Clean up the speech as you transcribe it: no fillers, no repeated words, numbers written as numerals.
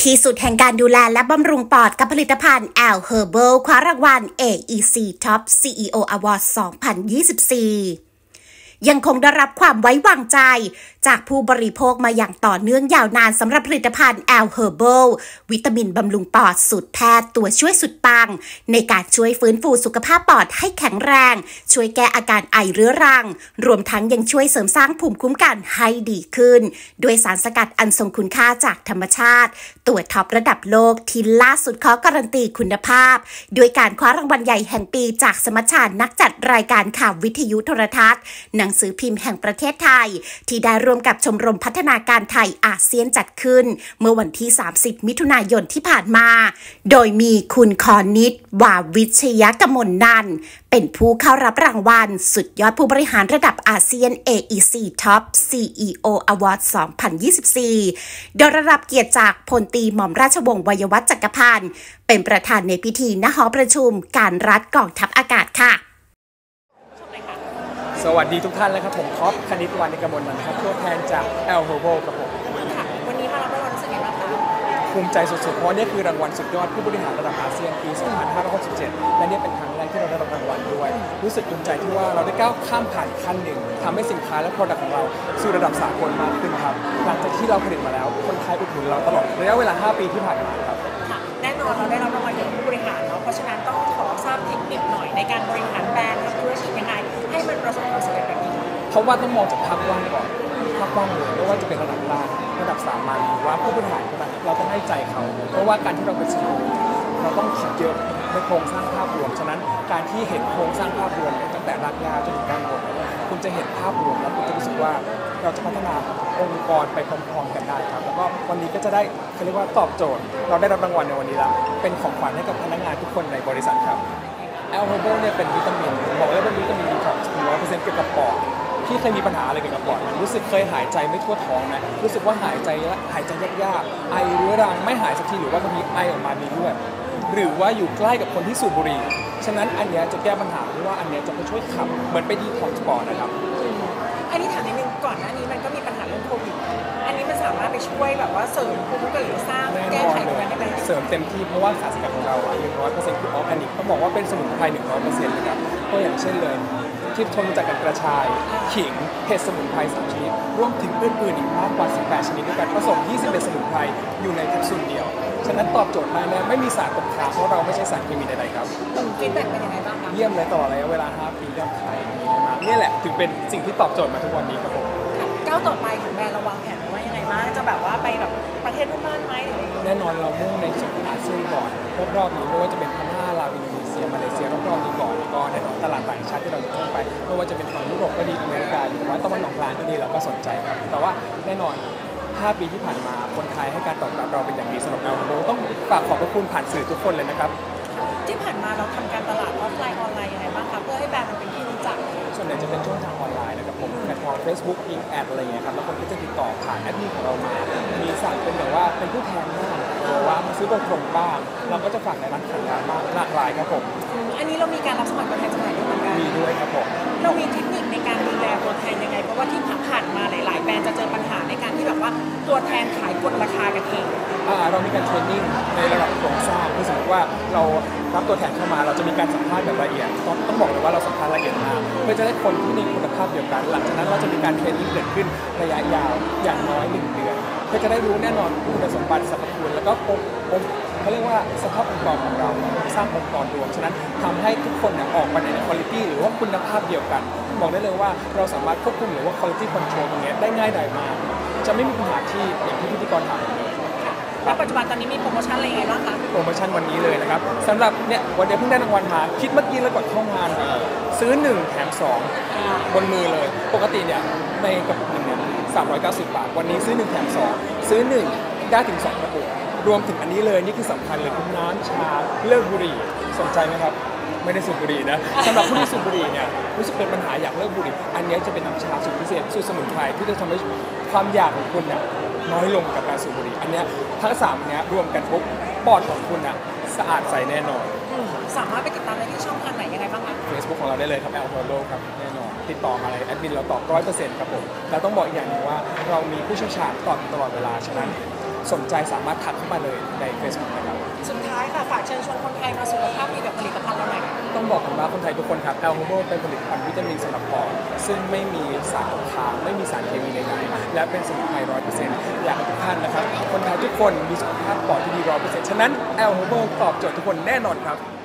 ที่สุดแห่งการดูแลและบำรุงปอดกับผลิตภัณฑ์ L Herbal คว้ารางวัล AEC Top CEO Award 2024 ยังคงได้รับความไว้วางใจจากผู้บริโภคมาอย่างต่อเนื่องยาวนานสำหรับผลิตภัณฑ์ L Herbal วิตามินบำรุงปอดสูตรแพทย์ตัวช่วยสุดปังในการช่วยฟื้นฟูสุขภาพปอดให้แข็งแรงช่วยแก้อาการไอเรื้อรังรวมทั้งยังช่วยเสริมสร้างภูมิคุ้มกันให้ดีขึ้นด้วยสารสกัดอันทรงคุณค่าจากธรรมชาติตัวท็อประดับโลกที่ล่าสุดขอการันตีคุณภาพด้วยการคว้ารางวัลใหญ่แห่งปีจากสมัชชานักจัดรายการข่าววิทยุโทรทัศน์หนังสือพิมพ์แห่งประเทศไทยที่ได้ร่วมกับชมรมพัฒนาการไทยอาเซียนจัดขึ้นเมื่อวันที่30มิถุนายนที่ผ่านมาโดยมีคุณคณิต วาวิชยกมลนันท์เป็นผู้เข้ารับรางวัลสุดยอดผู้บริหารระดับอาเซียน AEC Top CEO Award 2024 โดยได้รับเกียรติจากพลตรีหม่อมราชวงศ์วรวัฒน์จักรพันธ์เป็นประธานในพิธีณหอประชุมการรัฐกองทัพอากาศค่ะสวัสดีทุกท่านแล้วครับผมท็อปคณิต วรรณกมลนันท์ครับตัวแทนจาก L Herbal ครับผมค่ะวันนี้มารับรางวัลรู้สึกยังไงบ้างคะภูมิใจสุดๆเพราะนี่คือรางวัลสุดยอดผู้บริหารระดับอาเซียนปี 2567 และนี่เป็นครั้งแรกที่เราได้รับรางวัลด้วยรู้สึกภูมิใจที่ว่าเราได้ก้าวข้ามผ่านขั้นหนึ่งทำให้สินค้าและผลิตภัณฑ์ของเราสู่ระดับสากลมากขึ้นครับหลังจากที่เราผลิตมาแล้วคนไทยอุดหนุนเราตลอดระยะเวลา 5 ปีที่ผ่านมาครับค่ะแน่นอนเราได้รับรางวัลเกี่ยวกับผู้บริหารเนาะเพราะฉะนั้นต้องขอทราบเทคนิคหน่อยในการบริหารแบรนด์ทำธุรกิจยังไงให้มันประสบความสำเร็จแบบนี้เพราะว่าต้องมองจากภาพกว้างก่อนภาพกว้างเลยไม่ว่าจะเป็นระดับกลางระดับสามัญหรือว่าผู้บริหารก็ตามเราต้องให้ใจเขาเพราะว่าการที่เราเป็น CEO เราต้องคิดเยอะในโครงสร้างภาพรวมฉะนั้นการที่เห็นโครงสร้างภาพรวมตั้งแต่รากหญ้าจนถึงด้านบนคุณจะเห็นภาพรวมแล้วคุณจะรู้สึกว่าเราจะพัฒนาองค์กรไปพร้อมๆกันได้ครับแล้วก็วันนี้ก็จะได้เขาเรียกว่าตอบโจทย์เราได้รับรางวัลในวันนี้แล้วเป็นของขวัญให้กับพนักงานทุกคนในบริษัทครับL Herbal เนี่ยเป็นวิตามินบอกเลยว่าวิตามินดีท็อกซ์ 100% เกี่ยวกับปอดที่เคยมีปัญหาอะไรเกี่ยวกับปอดรู้สึกเคยหายใจไม่ทั่วท้องนะรู้สึกว่าหายใจยากๆไอเรื้อรังไม่หายสักทีหรือว่าบางทีไอออกมามีเลือดหรือว่าอยู่ใกล้กับคนที่สูบบุหรี่ฉะนั้นอันนี้จะแก้ปัญหาเพราะว่าอันนี้จะไปช่วยขับเหมือนไปดีท็อกซ์ปอดนะครับอันนี้ถามนิดนึงก่อนหน้านี้มันก็มีปัญหาเรื่องโควิดอันนี้มันสามารถไปช่วยแบบว่าเสริมภูมิคุ้มกันหรือสร้างแก้ไขตรงนั้นได้ไหมเสริมเต็มที่เพราะว่าสารสกัดของเรา100% คือออร์แกนิกต้องบอกว่าเป็นสมุนไพร 100% นะครับตัวอย่างเช่นเลยที่ทนจากกันกระชายขิงเห็ดสมุนไพร3ชนิดรวมถึงอื่นๆอีกมากกว่า18ชนิดด้วยกันผสม21สมุนไพรอยู่ในแคปซูลเดียวฉะนั้นตอบโจทย์มากแน่ไม่มีสารตกค้างเพราะเราไม่ใช่สารเคมีใดๆครับฟีดแบ็กเป็นยังไงบ้างคะเยี่ยมเลยตลอดระยะเวลา5ปียอดขายดีมากนี่แหละถึงเป็นสิ่งที่ตอบโจทย์มาทุกวันนี้ครับผมก้าวต่อไปของแบรนด์เราวางแผนไว้ยังไงบ้างจะแบบว่าไปแบบประเทศเพื่อนบ้านไหมหรือแน่นอนเรามุ่งในส่วนของอาเซียนก่อนรอบนี้ไม่ว่าจะเป็นพม่าลาวอินโดนีเซียมาเลเซียรอบๆนี้ก่อนแล้วก็แน่นอนตลาดต่างชาติที่เราจะเข้าไปไม่ว่าจะเป็นฝั่งยุโรปก็ดีอเมริกาหรือว่าตะวันออกกลางก็ดีเราก็สนใจครับแต่ว่าแน่นอน5 ปีที่ผ่านมาคนไทยให้การตอบรับเราเป็นอย่างดีสำหรับเราต้องฝากขอบพระคุณผ่านสื่อทุกคนเลยนะครับที่ผ่านมาเราทำการตลาดออฟไลน์ออนไลน์ยังไงบ้างคะเพื่อให้แบรนด์มันเป็นที่รู้จักส่วนใหญ่จะเป็นช่องทางออนไลน์นะครับผมแพลตฟอร์ม Facebook อินแอดอะไรเงี้ยครับแล้วคนก็จะติดต่อผ่านแอดมินของเรามามีสั่งเป็นแบบว่าเป็นผู้แทนบ้างหรือว่ามาซื้อโดยตรงบ้างเราก็จะฝากในร้านขายยาบ้างหลากหลายครับผมอันนี้เรามีการรับสมัครตัวแทนจำหน่ายด้วยเหมือนกันมีด้วยครับผมเรามีเทคนิคในการดูแลตัวแทนยังไงเพราะว่าที่ผ่านมาหลายๆแบรนด์จะเจอปัญหาในการที่แบบว่าตัวแทนขายกดราคากันเองเรามีการเทรนนิ่งในระดับโครงสร้างคือสมมติว่าเรารับตัวแทนเข้ามาเราจะมีการสัมภาษณ์แบบละเอียดต้องบอกเลยว่าเราสัมภาษณ์ละเอียดมากเพื่อจะได้คนที่มีคุณภาพเดียวกันหลังจากนั้นเราจะมีการเทรนนิ่งเกิดขึ้นระยะยาวอย่างน้อย1 เดือนเพื่อจะได้รู้แน่นอนคุณสมบัติสรรพคุณแล้วก็เขาเรียกว่าสภาพองค์กรของเราสร้างองค์กรรวมฉะนั้นทำให้ทุกคนออกมาในคุณภาพหรือว่าคุณภาพเดียวกันบอกได้เลยว่าเราสามารถควบคุมหรือว่า quality control ตรงนี้ได้ง่ายดายมากจะไม่มีปัญหาที่อย่างที่พิธีกรถามแล้วปัจจุบันตอนนี้มีโปรโมชั่นอะไรยังไงบ้างคะโปรโมชั่นวันนี้เลยนะครับสำหรับเนี่ยวันนี้เพิ่งได้รางวัลมาคิดเมื่อกี้แล้วก่อนเข้างานซื้อ1แถม2บนมือเลยปกติเนี่ยในกระปุกนึงเนี่ย390 บาทวันนี้ซื้อ1แถม2ซื้อ1ได้ถึง2กระปุกรวมถึงอันนี้เลยนี่คือสำคัญเลยคือน้ำชาเลิกบุหรี่สนใจไหมครับไม่ได้สูบบุหรี่นะสำหรับผู้ที่สูบบุหรี่เนี่ยรู้สึกเป็นปัญหาอยากเลิกบุหรี่อันนี้จะเป็นน้ำชาสูตรพิเศษสูตรสมุนไพรที่จะทำให้ความอยากของคุณเนี่ยน้อยลงกับการสูบบุหรี่อันนี้ทั้ง3เนี้ยรวมกันปุ๊บปอดของคุณอ่ะสะอาดใสแน่นอนสามารถไปติดตามได้ที่ช่องทางไหนยังไงบ้างคะ Facebook ของเราได้เลยครับ L Herbal ครับแน่นอนติดต่อมาเลยแอดมินเราตอบ 100% ครับผมแล้วต้องบอกอีกอย่างนึงว่าเรามีผู้เชี่ยวชาญตอบตลอดเวลาฉะนั้นสนใจสามารถทักเข้ามาเลยใน Facebook นะครับสุดท้ายค่ะฝากเชิญชวนคนไทยมาสุขภาพดีกับผลิตภัณฑ์เราหน่อยต้องบอกกันว่าคนไทยทุกคนครับแอลโฮโบเป็นผลิตภัณฑ์วิตามินสำหรับปอดซึ่งไม่มีสารตกค้างไม่มีสารเคมีใดๆและเป็นสมุนไพร 100% อยากให้ทุกท่านนะครับคนไทยทุกคนมีสุขภาพปอดที่ดี 100% ฉะนั้นแอลโฮโบตอบโจทย์ทุกคนแน่นอนครับ